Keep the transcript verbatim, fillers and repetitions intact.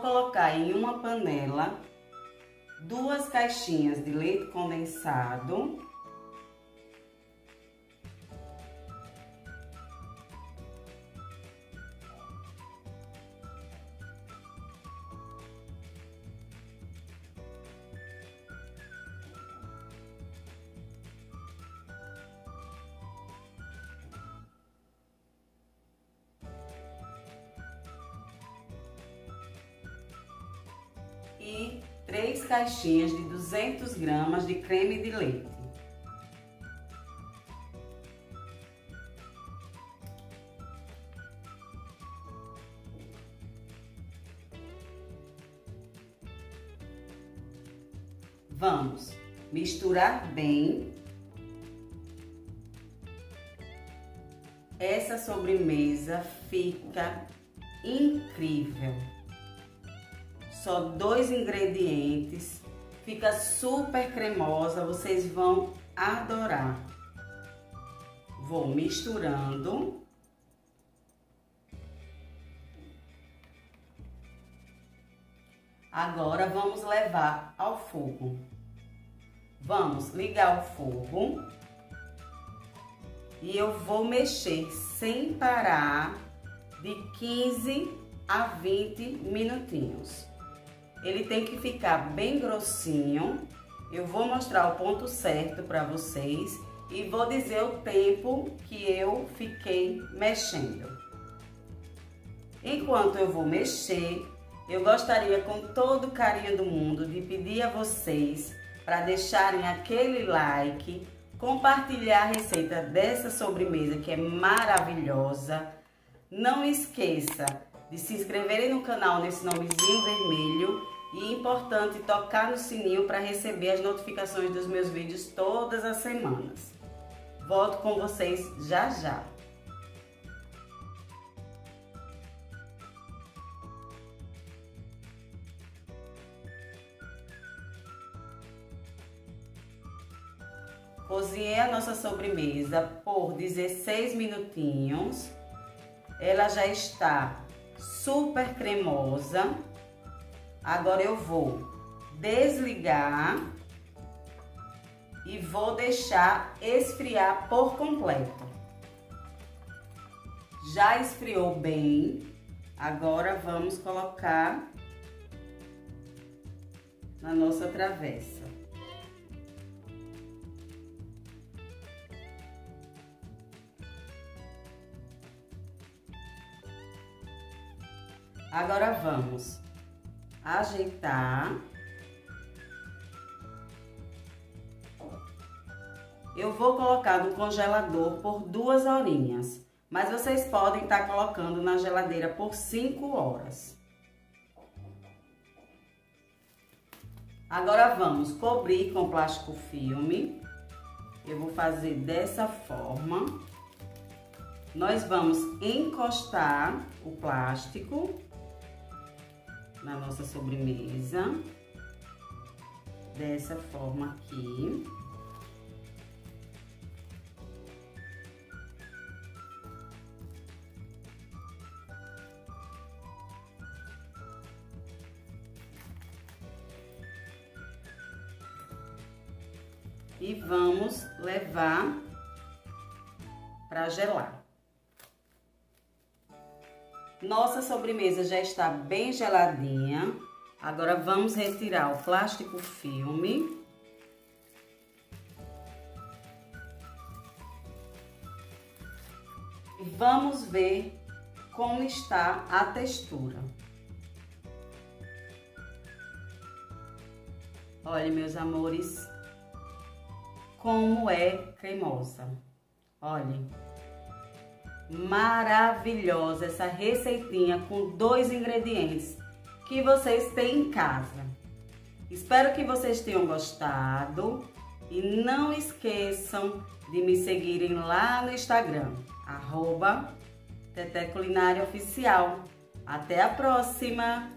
colocar em uma panela duas caixinhas de leite condensado. E três caixinhas de duzentas gramas de creme de leite. Vamos misturar bem. Essa sobremesa fica incrível. Só dois ingredientes, fica super cremosa, vocês vão adorar. Vou misturando. Agora vamos levar ao fogo. Vamos ligar o fogo e eu vou mexer sem parar de quinze a vinte minutinhos. Ele tem que ficar bem grossinho. Eu vou mostrar o ponto certo para vocês e vou dizer o tempo que eu fiquei mexendo. Enquanto eu vou mexer, eu gostaria com todo o carinho do mundo de pedir a vocês para deixarem aquele like, compartilhar a receita dessa sobremesa que é maravilhosa. Não esqueça de se inscreverem no canal nesse nomezinho vermelho. E é importante tocar no sininho para receber as notificações dos meus vídeos todas as semanas. Volto com vocês já já. Cozinhei a nossa sobremesa por dezesseis minutinhos. Ela já está super cremosa. Agora eu vou desligar e vou deixar esfriar por completo. Já esfriou bem, agora vamos colocar na nossa travessa. Agora vamos ajeitar. Eu vou colocar no congelador por duas horinhas, mas vocês podem estar colocando na geladeira por cinco horas. Agora vamos cobrir com plástico filme. Eu vou fazer dessa forma. Nós vamos encostar o plástico na nossa sobremesa, dessa forma aqui. E vamos levar para gelar. Nossa sobremesa já está bem geladinha. Agora vamos retirar o plástico filme. E vamos ver como está a textura. Olha, meus amores, como é cremosa. Olha. Maravilhosa essa receitinha com dois ingredientes que vocês têm em casa. Espero que vocês tenham gostado e não esqueçam de me seguirem lá no Instagram, arroba Teté Culinária Oficial. Até a próxima!